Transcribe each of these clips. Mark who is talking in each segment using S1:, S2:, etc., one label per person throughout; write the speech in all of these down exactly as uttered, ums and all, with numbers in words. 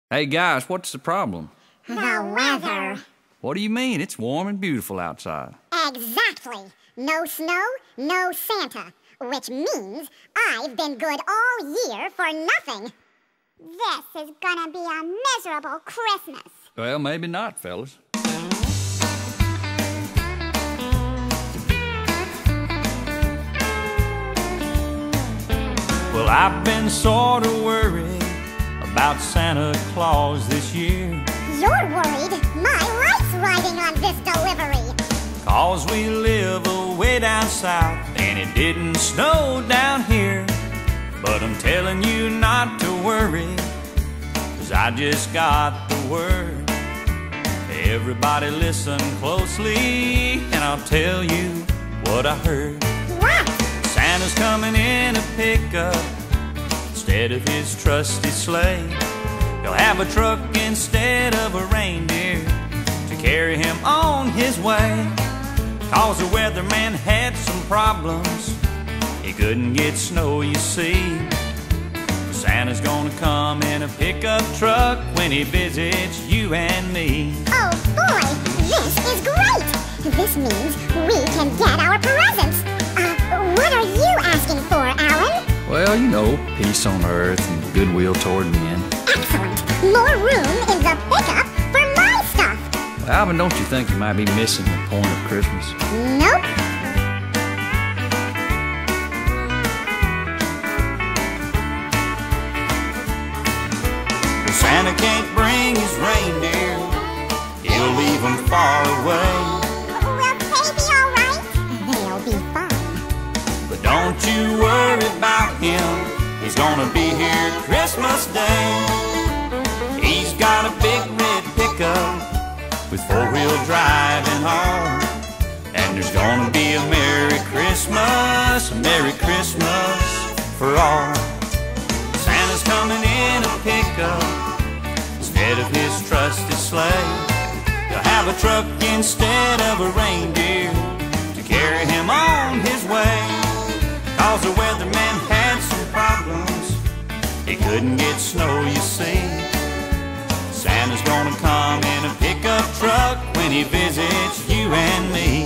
S1: Hey guys, what's the problem?
S2: The weather.
S1: What do you mean? It's warm and beautiful outside.
S2: Exactly. No snow, no Santa. Which means I've been good all year for nothing.
S3: This is gonna be a miserable Christmas.
S1: Well, maybe not, fellas. Well, I've been sort of worried about Santa Claus this year.
S2: You're worried my life's riding on this delivery.
S1: Cause we live away down south and it didn't snow down here. But I'm telling you not to worry, cause I just got the word. Everybody listen closely and I'll tell you what I heard.
S2: What?
S1: Santa's coming in a pickup instead of his trusty sleigh. He'll have a truck instead of a reindeer to carry him on his way. Cause the weatherman had some problems, he couldn't get snow, you see. Santa's gonna come in a pickup truck when he visits you and me.
S2: Oh boy, this is great! This means we can get our presents. Uh, what are you asking for, Alan?
S1: Well, you know, peace on earth and goodwill toward men.
S2: Excellent! More room in the pickup for my stuff!
S1: Well, Alvin, don't you think you might be missing the point of Christmas?
S2: Nope.
S1: Santa can't bring his reindeer, he'll leave them far away.
S2: Will they be alright? They'll be fine.
S1: But don't you worry about him, he's gonna be here Christmas Day. He's got a big red pickup with four-wheel drive and all. And there's gonna be a Merry Christmas, a Merry Christmas for all. Santa's coming in a pickup instead of his trusty sleigh. He'll have a truck instead of a reindeer to carry him on his way. Cause the weatherman had some problems, he couldn't get snow, you see. Santa's gonna come in a pickup truck when he visits you and me.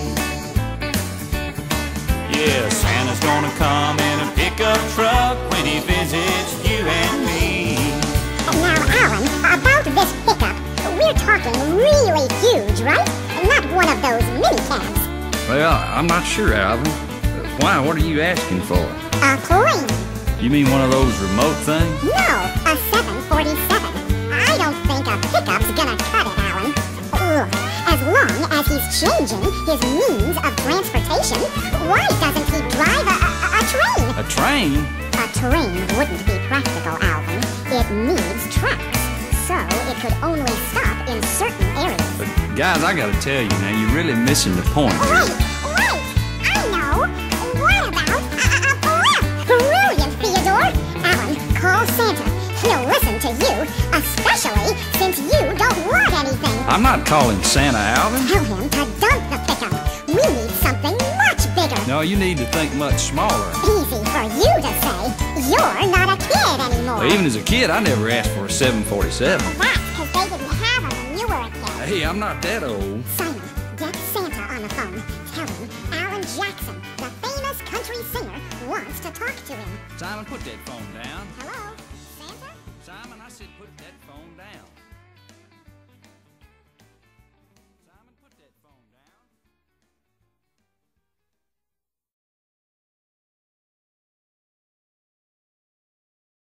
S1: Yeah, Santa's gonna come in a pickup truck when he visits you and me.
S2: Now, Alan, about this pickup, we're talking really huge, right? Not one of those mini cabs.
S1: Well, I'm not sure, Alvin. Why? What are you asking for?
S2: A coin.
S1: You mean one of those remote things?
S2: No, a seven forty-seven. I don't think a pickup's gonna cut it, Alan. Ugh. As long as he's changing his means of transportation, why doesn't he drive a, a, a train?
S1: A train?
S2: A train wouldn't be practical, Alvin. It needs tracks, so it could only stop in certain areas.
S1: But guys, I gotta tell you now, you're really missing the point here.
S2: Wait, wait! I know! What about a, a, a blimp? Brilliant, Theodore! Alan, call Santa. He'll listen to you, especially since you don't want anything.
S1: I'm not calling Santa, Alvin.
S2: Tell him to dump the pickup. We need something much bigger.
S1: No, you need to think much smaller.
S2: Easy for you to say. You're not a kid anymore.
S1: Well, even as a kid, I never asked for a seven forty-seven.
S2: That's because they didn't have them when you were a kid.
S1: Hey, I'm not that old.
S2: Simon, get Santa on the phone. Tell him Alan Jackson, the famous country singer, wants to talk to him.
S1: Simon, put that phone down.
S2: Hello? Santa?
S1: Simon, I said put that phone down.